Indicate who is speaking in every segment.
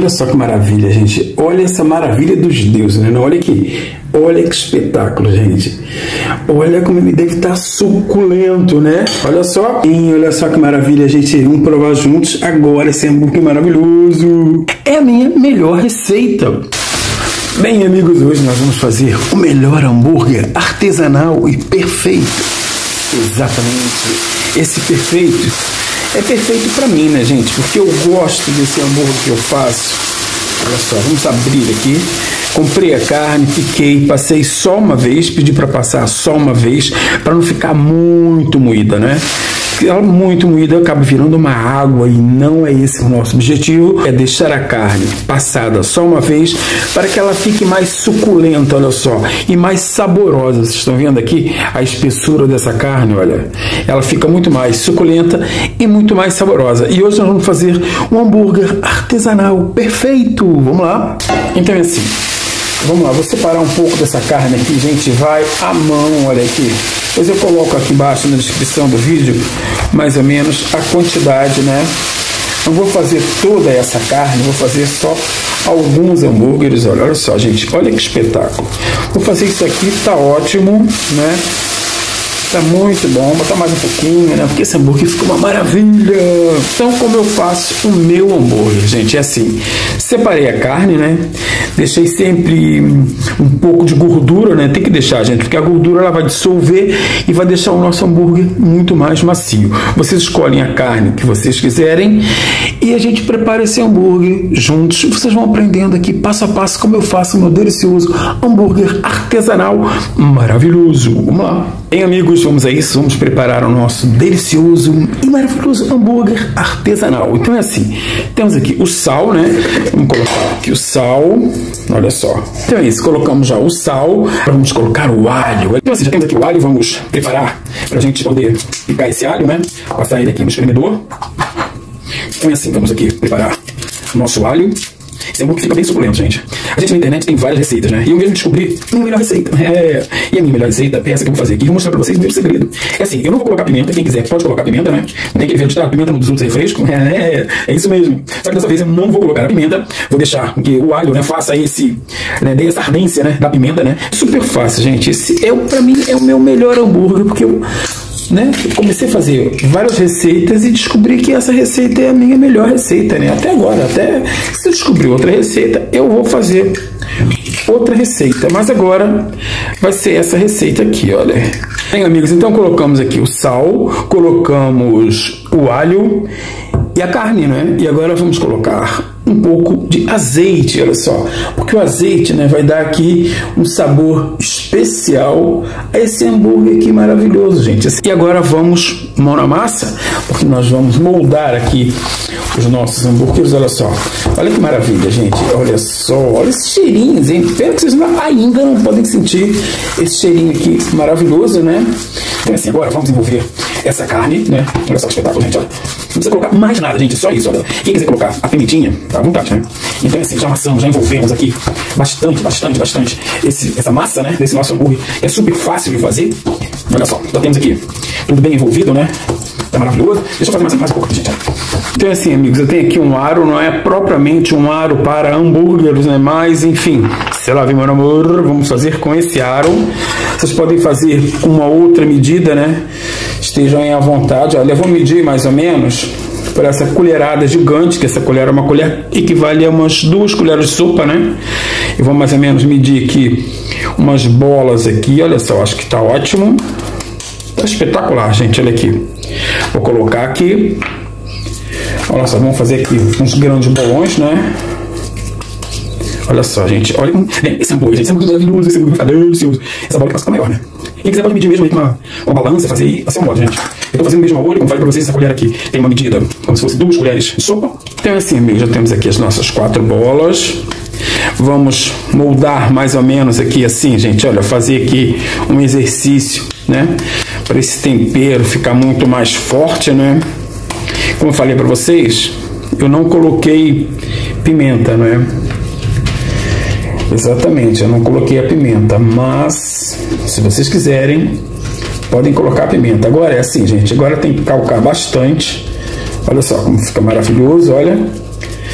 Speaker 1: Olha só que maravilha, gente. Olha essa maravilha dos deuses, né? Olha aqui. Olha que espetáculo, gente. Olha como ele deve estar suculento, né? Olha só. E olha só que maravilha, gente. Vamos provar juntos agora esse hambúrguer maravilhoso. É a minha melhor receita. Bem, amigos, hoje nós vamos fazer o melhor hambúrguer artesanal e perfeito. Exatamente. Esse perfeito é perfeito pra mim, né, gente? Porque eu gosto desse hambúrguer que eu faço. Olha só, vamos abrir aqui. Comprei a carne, piquei, passei só uma vez, pedi para passar só uma vez, para não ficar muito moída, né? Porque ela muito moída acaba virando uma água e não é esse o nosso objetivo. É deixar a carne passada só uma vez para que ela fique mais suculenta, olha só, e mais saborosa. Vocês estão vendo aqui a espessura dessa carne, olha. Ela fica muito mais suculenta e muito mais saborosa. E hoje nós vamos fazer um hambúrguer artesanal perfeito. Vamos lá? Então é assim. Vamos lá, vou separar um pouco dessa carne aqui, gente, vai à mão, olha aqui. Depois eu coloco aqui embaixo na descrição do vídeo, mais ou menos, a quantidade, né? Não vou fazer toda essa carne, vou fazer só alguns hambúrgueres, olha só, gente, olha que espetáculo. Vou fazer isso aqui, tá ótimo, né? Tá muito bom, vou botar mais um pouquinho, né? Porque esse hambúrguer ficou uma maravilha. Então, como eu faço o meu hambúrguer, gente? É assim, separei a carne, né? Deixei sempre um pouco de gordura, né? Tem que deixar, gente, porque a gordura ela vai dissolver e vai deixar o nosso hambúrguer muito mais macio. Vocês escolhem a carne que vocês quiserem e a gente prepara esse hambúrguer juntos. Vocês vão aprendendo aqui passo a passo como eu faço o meu delicioso hambúrguer artesanal maravilhoso. Vamos lá. Bem, amigos, vamos a isso. Vamos preparar o nosso delicioso e maravilhoso hambúrguer artesanal. Então é assim, temos aqui o sal, né? Vamos colocar aqui o sal. Olha só. Então é isso, colocamos já o sal. Vamos colocar o alho. Então assim, já temos aqui o alho. Vamos preparar para a gente poder picar esse alho, né? Passar ele aqui no espremedor. Então é assim, vamos aqui preparar o nosso alho. Esse hambúrguer fica bem suculento, gente. A gente na internet tem várias receitas, né? E eu mesmo descobri a minha melhor receita. E a minha melhor receita é essa que eu vou fazer aqui. Vou mostrar pra vocês o meu segredo. É assim, eu não vou colocar pimenta. Quem quiser pode colocar pimenta, né? Não tem que ver a pimenta dos outros refrescos. É isso mesmo. Só que dessa vez eu não vou colocar a pimenta. Vou deixar que o alho, né, faça esse, né, dê essa ardência, né, da pimenta, né? Super fácil, gente. Esse pra mim é o meu melhor hambúrguer, porque eu, né, comecei a fazer várias receitas e descobri que essa receita é a minha melhor receita, né? Até agora, até se eu descobrir outra receita, eu vou fazer outra receita, mas agora vai ser essa receita aqui, olha. Bem, amigos, então colocamos aqui o sal, colocamos o alho e a carne, né? E agora vamos colocar um pouco de azeite, olha só, porque o azeite, né, vai dar aqui um sabor especial a esse hambúrguer aqui maravilhoso, gente. E agora vamos mão na massa, porque nós vamos moldar aqui os nossos hambúrgueres, olha só. Olha que maravilha, gente. Olha só, olha esses cheirinhos, hein? Espero que vocês ainda não podem sentir esse cheirinho aqui maravilhoso, né? Então assim, agora vamos envolver essa carne, né? Olha só que espetáculo, gente, olha. Não precisa colocar mais nada, gente, só isso, olha. Quem quiser colocar a pimentinha, tá à vontade, né? Então assim, já amassamos, já envolvemos aqui bastante essa massa, né, desse nosso hambúrguer. É super fácil de fazer. Olha só, já temos aqui tudo bem envolvido, né? Tá maravilhoso. Deixa eu fazer mais um pouco, gente. Então assim, amigos, eu tenho aqui um aro, não é propriamente um aro para hambúrgueres, né? Mas, enfim, sei lá, meu amor, vamos fazer com esse aro. Vocês podem fazer com uma outra medida, né? Estejam aí à vontade. Olha, eu vou medir mais ou menos por essa colherada gigante, que essa colher é uma colher equivale a umas 2 colheres de sopa, né? Eu vou mais ou menos medir aqui umas bolas aqui, olha só, acho que tá ótimo. Tá espetacular, gente, olha aqui. Vou colocar aqui. Olha só, vamos fazer aqui uns grandes bolões, né? Olha só, gente, olha. Esse hambúrguer, gente, esse hambúrguer maravilhoso, esse hambúrguer delicioso. Essa bola que passa ficar maior, né? Quem quiser pode medir mesmo aí com uma balança, fazer aí, vai ser um modo, gente. Eu tô fazendo mesmo a olho, como falei pra vocês, essa colher aqui tem uma medida como se fosse 2 colheres de sopa. Então assim, amigos, já temos aqui as nossas 4 bolas. Vamos moldar mais ou menos aqui assim, gente, olha, fazer aqui um exercício, né? Para esse tempero ficar muito mais forte, né? Como eu falei pra vocês, eu não coloquei pimenta, né? Exatamente, eu não coloquei a pimenta, mas se vocês quiserem, podem colocar a pimenta. Agora é assim, gente, agora tem que calcar bastante. Olha só como fica maravilhoso, olha.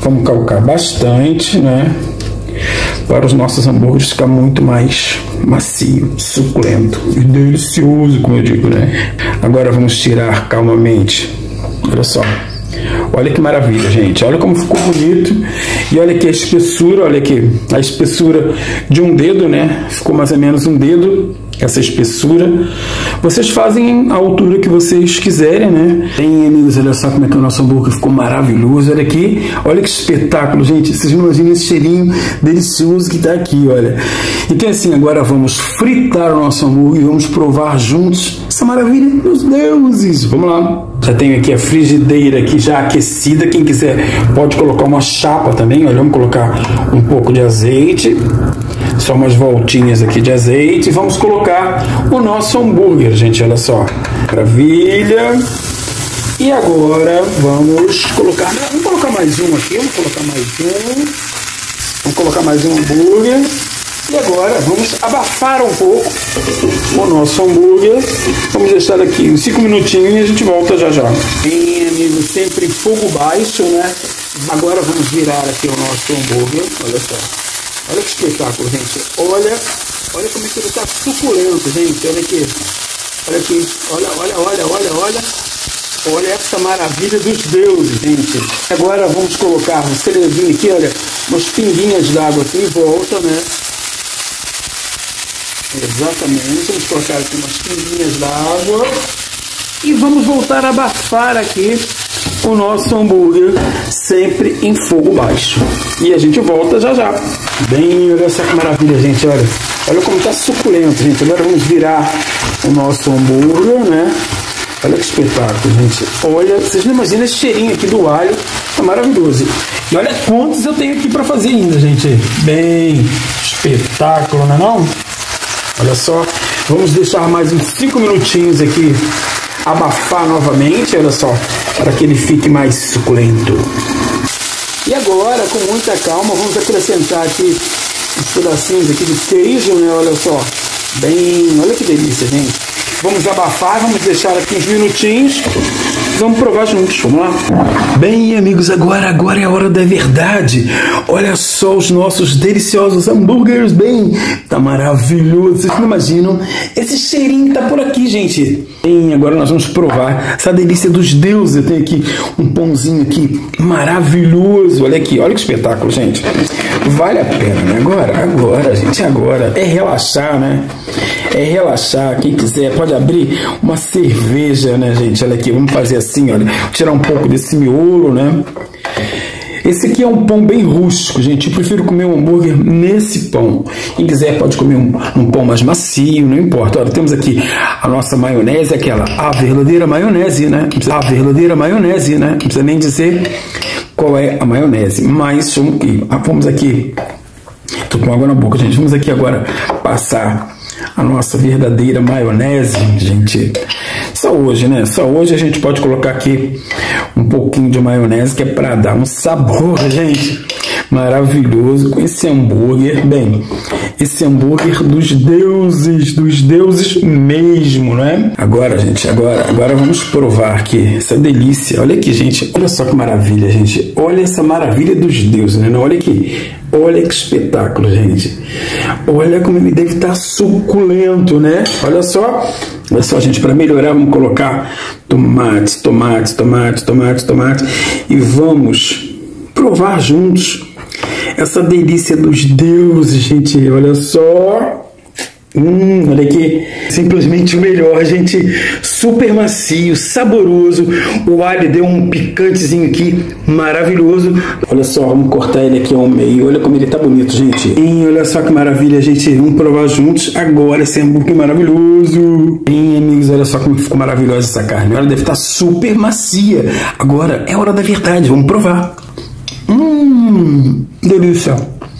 Speaker 1: Vamos colocar bastante, né? Para os nossos hambúrgueres ficar muito mais macio, suculento e delicioso, como eu digo, né? Agora vamos tirar calmamente. Olha só. Olha que maravilha, gente. Olha como ficou bonito. E olha aqui a espessura, olha aqui. A espessura de um dedo, né? Ficou mais ou menos um dedo, essa espessura. Vocês fazem a altura que vocês quiserem, né? Bem, amigos, olha só como é que o nosso hambúrguer ficou maravilhoso. Olha aqui. Olha que espetáculo, gente. Vocês não imaginam esse cheirinho delicioso que tá aqui, olha. Então, assim, agora vamos fritar o nosso hambúrguer e vamos provar juntos essa maravilha dos deuses. Vamos lá. Já tenho aqui a frigideira aqui já aquecida. Quem quiser pode colocar uma chapa também. Olha, vamos colocar um pouco de azeite. Só umas voltinhas aqui de azeite. E vamos colocar o nosso hambúrguer, gente. Olha só. Maravilha. E agora vamos colocar... Vamos colocar mais um aqui. Vamos colocar mais um. Vamos colocar mais um hambúrguer. E agora vamos abafar um pouco o nosso hambúrguer. Vamos deixar aqui uns 5 minutinhos e a gente volta já já. Bem, amigos, sempre em fogo baixo, né? Agora vamos virar aqui o nosso hambúrguer. Olha só. Olha que espetáculo, gente. Olha como é que ele está suculento, gente. Olha aqui. Olha aqui. Olha. Olha essa maravilha dos deuses, gente. Agora vamos colocar um celezinho aqui, olha. Umas pinguinhas d'água aqui em volta, né? Exatamente, vamos colocar aqui umas pinguinhas d'água e vamos voltar a abafar aqui o nosso hambúrguer, sempre em fogo baixo. E a gente volta já já. Bem, olha só que maravilha, gente, olha como está suculento, gente. Agora vamos virar o nosso hambúrguer, né? Olha que espetáculo, gente. Olha, vocês não imaginam esse cheirinho aqui do alho, é maravilhoso. E olha quantos eu tenho aqui para fazer ainda, gente. Bem, espetáculo, não é não? Olha só, vamos deixar mais uns 5 minutinhos aqui, abafar novamente, olha só, para que ele fique mais suculento. E agora, com muita calma, vamos acrescentar aqui uns pedacinhos aqui de queijo, né? Olha só, bem, olha que delícia, gente. Vamos abafar, vamos deixar aqui uns minutinhos, vamos provar juntos, vamos lá? Bem, amigos, agora é a hora da verdade. Olha só os nossos deliciosos hambúrgueres, bem, tá maravilhoso. Vocês não imaginam esse cheirinho que tá por aqui, gente. Bem, agora nós vamos provar essa delícia dos deuses. Eu tenho aqui um pãozinho aqui maravilhoso. Olha aqui, olha que espetáculo, gente. Vale a pena, né? Agora, gente, agora é relaxar, né? É relaxar. Quem quiser pode abrir uma cerveja, né, gente? Olha aqui, vamos fazer assim, olha. Vou tirar um pouco desse miolo, né? Esse aqui é um pão bem rústico, gente. Eu prefiro comer um hambúrguer nesse pão. Quem quiser pode comer um pão mais macio, não importa. Olha, temos aqui a nossa maionese, a verdadeira maionese, né? A verdadeira maionese, né? Não precisa nem dizer qual é a maionese. Mas vamos aqui. Tô com água na boca, gente. Vamos aqui agora passar a nossa verdadeira maionese, gente. Só hoje, né? Só hoje a gente pode colocar aqui um pouquinho de maionese, que é para dar um sabor, gente, maravilhoso com esse hambúrguer. Bem, esse hambúrguer dos deuses mesmo, né? Agora, gente, agora vamos provar aqui essa delícia. Olha aqui, gente, olha só que maravilha, gente. Olha essa maravilha dos deuses, né? Olha aqui. Olha que espetáculo, gente. Olha como ele deve estar suculento, né? Olha só, gente, para melhorar, vamos colocar tomate. E vamos provar juntos essa delícia dos deuses, gente. Olha só. Olha aqui, simplesmente o melhor, gente. Super macio, saboroso. O alho deu um picantezinho aqui, maravilhoso. Olha só, vamos cortar ele aqui ao meio. Olha como ele tá bonito, gente. Olha só que maravilha, gente. Vamos provar juntos agora esse hambúrguer maravilhoso. Amigos, olha só como ficou maravilhosa essa carne. Ela deve estar super macia. Agora é a hora da verdade, vamos provar. Delícia.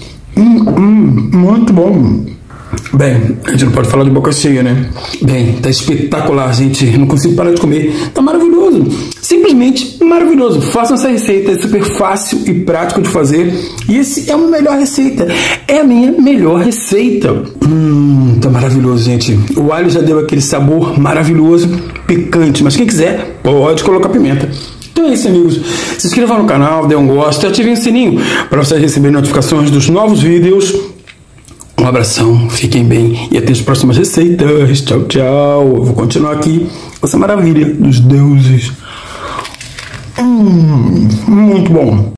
Speaker 1: Muito bom. Bem, a gente não pode falar de boca cheia, né? Bem, tá espetacular, gente. Não consigo parar de comer. Tá maravilhoso. Simplesmente maravilhoso. Façam essa receita. É super fácil e prático de fazer. E esse é uma melhor receita. É a minha melhor receita. Tá maravilhoso, gente. O alho já deu aquele sabor maravilhoso, picante. Mas quem quiser, pode colocar pimenta. Então é isso, amigos. Se inscreva no canal, dê um gosto e ative o sininho para vocês receberem notificações dos novos vídeos. Um abração, fiquem bem e até as próximas receitas. Tchau, tchau. Eu vou continuar aqui com essa maravilha dos deuses. Muito bom.